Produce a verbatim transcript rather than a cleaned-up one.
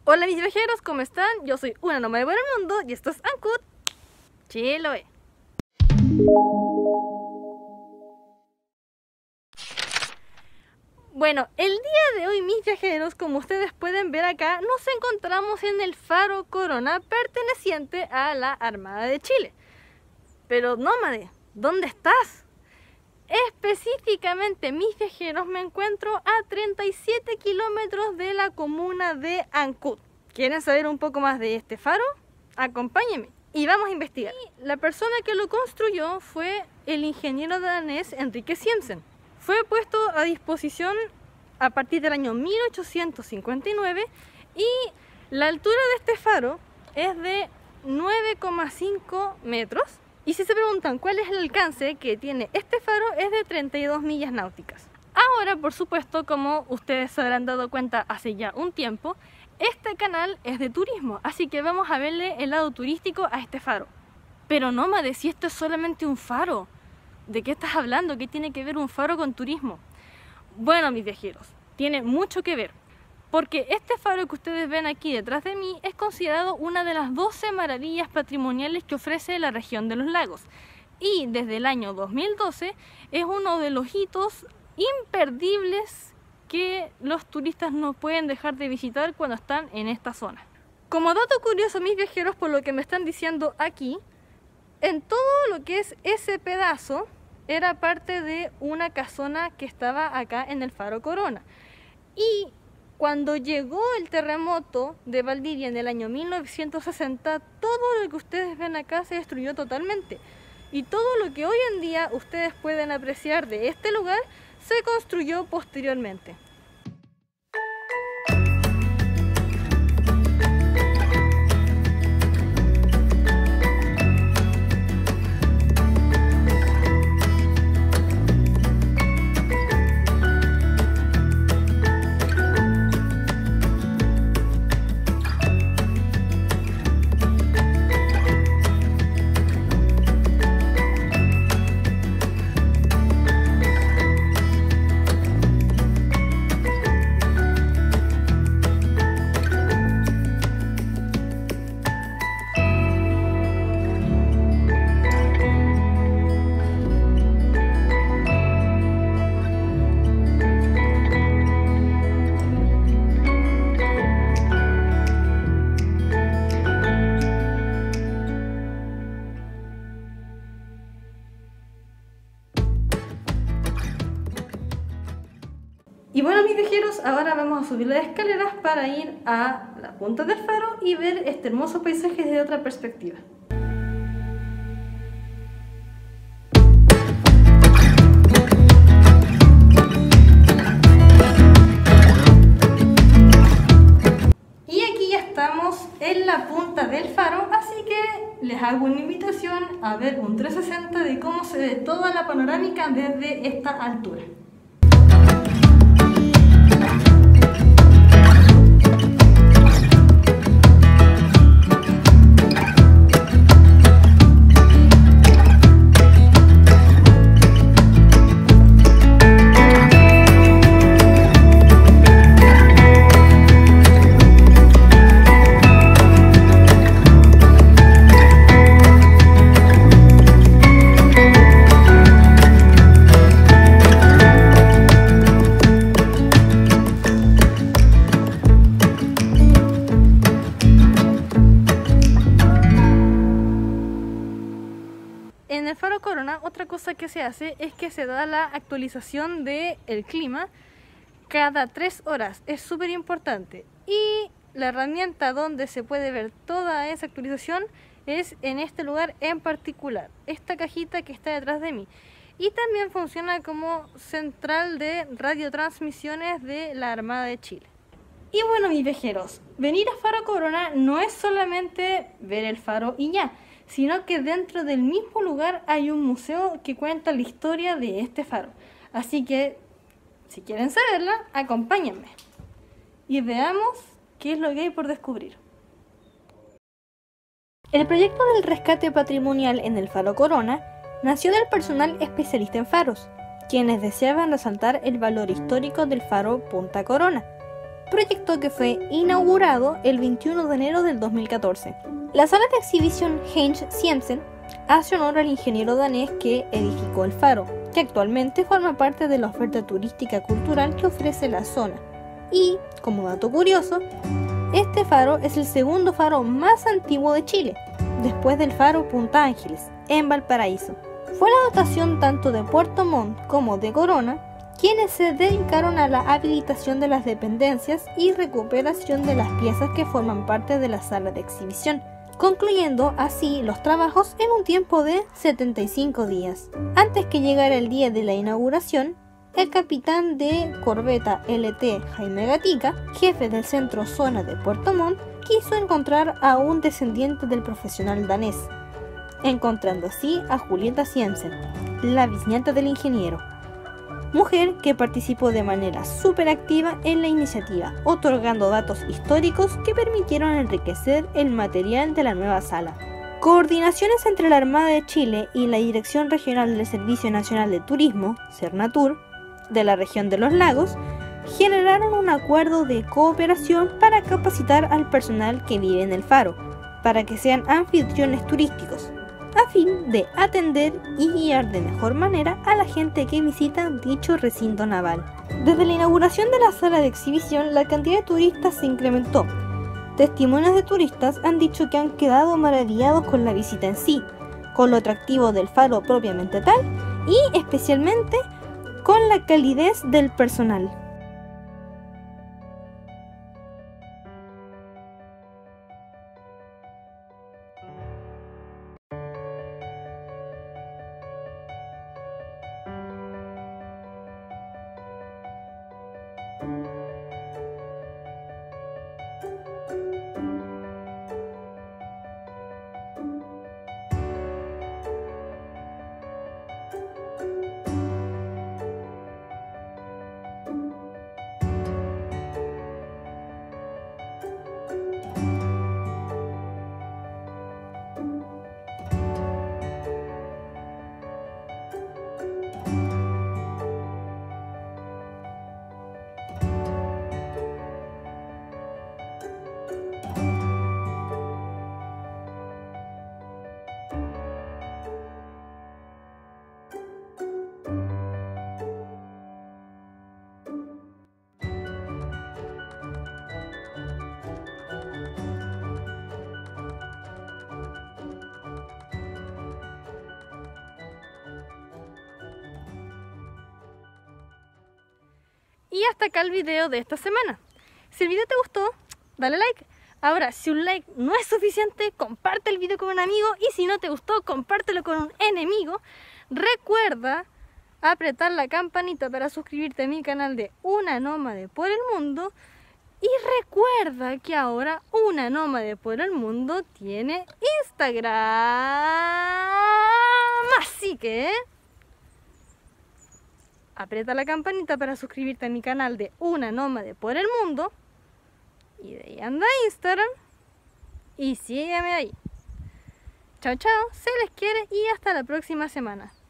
Hola mis viajeros, ¿cómo están? Yo soy una nómada del mundo y esto es Ancud Chiloé. Bueno, el día de hoy mis viajeros, como ustedes pueden ver acá, nos encontramos en el Faro Corona perteneciente a la Armada de Chile. Pero nómade, ¿dónde estás? Específicamente, mis viajeros, me encuentro a treinta y siete kilómetros de la comuna de Ancud. ¿Quieren saber un poco más de este faro? Acompáñenme y vamos a investigar. Y la persona que lo construyó fue el ingeniero danés Enrique Siemsen. Fue puesto a disposición a partir del año mil ochocientos cincuenta y nueve y la altura de este faro es de nueve coma cinco metros. Y si se preguntan cuál es el alcance que tiene este faro, es de treinta y dos millas náuticas. Ahora, por supuesto, como ustedes se habrán dado cuenta hace ya un tiempo, este canal es de turismo, así que vamos a verle el lado turístico a este faro. Pero nómade, si esto es solamente un faro, ¿de qué estás hablando? ¿Qué tiene que ver un faro con turismo? Bueno, mis viajeros, tiene mucho que ver. Porque este faro que ustedes ven aquí detrás de mí es considerado una de las doce maravillas patrimoniales que ofrece la región de los lagos. Y desde el año dos mil doce es uno de los hitos imperdibles que los turistas no pueden dejar de visitar cuando están en esta zona. Como dato curioso, mis viajeros, por lo que me están diciendo aquí, en todo lo que es ese pedazo era parte de una casona que estaba acá en el Faro Corona. Y cuando llegó el terremoto de Valdivia en el año mil novecientos sesenta, todo lo que ustedes ven acá se destruyó totalmente. Y todo lo que hoy en día ustedes pueden apreciar de este lugar se construyó posteriormente. Y bueno, mis viajeros, ahora vamos a subir las escaleras para ir a la punta del faro y ver este hermoso paisaje desde otra perspectiva. Y aquí ya estamos en la punta del faro, así que les hago una invitación a ver un trescientos sesenta de cómo se ve toda la panorámica desde esta altura. En el Faro Corona, otra cosa que se hace es que se da la actualización del clima cada tres horas. Es súper importante. Y la herramienta donde se puede ver toda esa actualización es en este lugar en particular, esta cajita que está detrás de mí. Y también funciona como central de radiotransmisiones de la Armada de Chile. Y bueno, mis viajeros, venir a Faro Corona no es solamente ver el faro y ya, sino que dentro del mismo lugar hay un museo que cuenta la historia de este faro. Así que, si quieren saberla, acompáñenme y veamos qué es lo que hay por descubrir. El proyecto del rescate patrimonial en el Faro Corona nació del personal especialista en faros, quienes deseaban resaltar el valor histórico del faro Punta Corona. proyecto que fue inaugurado el veintiuno de enero del dos mil catorce. La sala de exhibición Heinz Siemsen hace honor al ingeniero danés que edificó el faro, que actualmente forma parte de la oferta turística cultural que ofrece la zona. Y, como dato curioso, este faro es el segundo faro más antiguo de Chile, después del faro Punta Ángeles, en Valparaíso. Fue la dotación tanto de Puerto Montt como de Corona quienes se dedicaron a la habilitación de las dependencias y recuperación de las piezas que forman parte de la sala de exhibición, concluyendo así los trabajos en un tiempo de setenta y cinco días. Antes que llegara el día de la inauguración, el capitán de corbeta L T Jaime Gatica, jefe del centro zona de Puerto Montt, quiso encontrar a un descendiente del profesional danés, encontrando así a Julieta Siemsen, la bisnieta del ingeniero, mujer que participó de manera súper activa en la iniciativa, otorgando datos históricos que permitieron enriquecer el material de la nueva sala. Coordinaciones entre la Armada de Chile y la Dirección Regional del Servicio Nacional de Turismo, Cernatur, de la región de los lagos, generaron un acuerdo de cooperación para capacitar al personal que vive en el faro, para que sean anfitriones turísticos, a fin de atender y guiar de mejor manera a la gente que visita dicho recinto naval. Desde la inauguración de la sala de exhibición, la cantidad de turistas se incrementó. Testimonios de turistas han dicho que han quedado maravillados con la visita en sí, con lo atractivo del faro propiamente tal y especialmente con la calidez del personal. Y hasta acá el video de esta semana. Si el video te gustó, dale like. Ahora, si un like no es suficiente, comparte el video con un amigo. Y si no te gustó, compártelo con un enemigo. Recuerda apretar la campanita para suscribirte a mi canal de Una Nómade por el Mundo. Y recuerda que ahora Una Nómade por el Mundo tiene Instagram. Así que aprieta la campanita para suscribirte a mi canal de Una Nómade por el Mundo. Y de ahí anda Instagram. Y sígueme ahí. Chao, chao. Se les quiere y hasta la próxima semana.